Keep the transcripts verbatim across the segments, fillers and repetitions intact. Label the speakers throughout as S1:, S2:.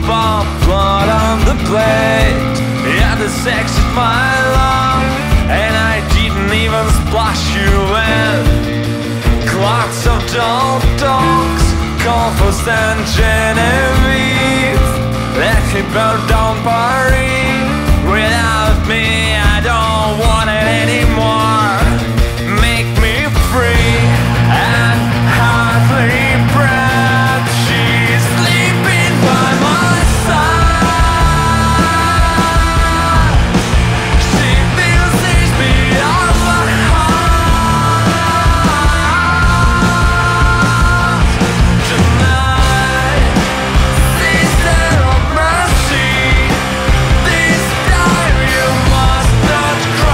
S1: for blood on the blade. Yeah, the sex is my love, and I didn't even splash you in. Clots of dog dogs, Confos and Genevieve, let me burn down Paris. Without me, I don't want it anymore. Make me free and hardly breath. She's sleeping by my side. She feels these beyond my heart. Tonight, sister of mercy, this time you must not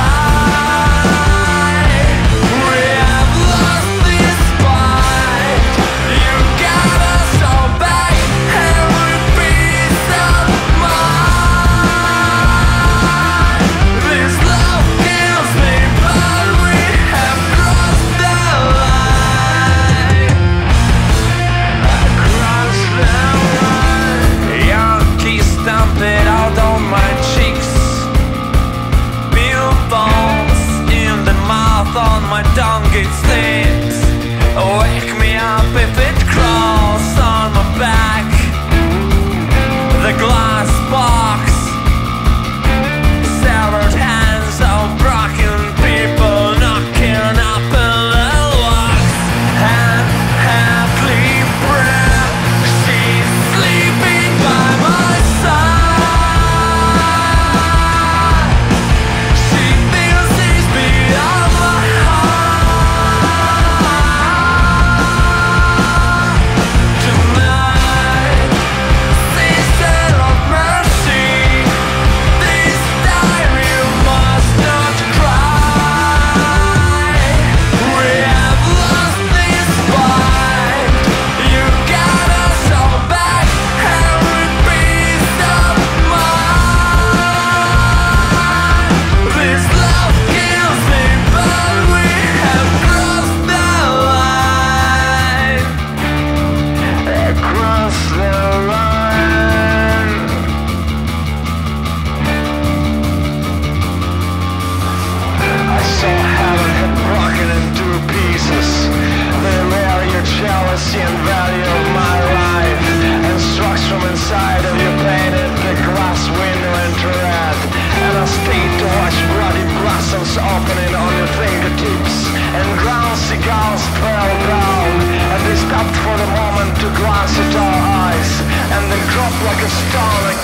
S1: cry. We have lost this fight. You got us all back, every piece of mine. This love kills me, but we have crossed the line. Across the line. Your kiss stamped it out on my cheeks. Peel bones in the mouth, on my tongue it slips. Wake me up if it crawls on my back. The glass box, severed hands of broken people knocking up in the locks. And happily breath, she's sleeping by my side. She feels these beyond my heart. Tonight, sister of mercy, this time you must not cry. We have lost this fight. You got us all back, every piece of mine. This love kills me, but we have crossed the line. Across the line. I saw heaven had broken into pieces. They wear your jealousy and value of my life, and struck from inside of you painted the glass window into red. And I stayed to watch bloody blossoms opening on your fingertips, and ground cigars fell down, and they stopped for the moment to glance at our eyes, and they dropped like a stone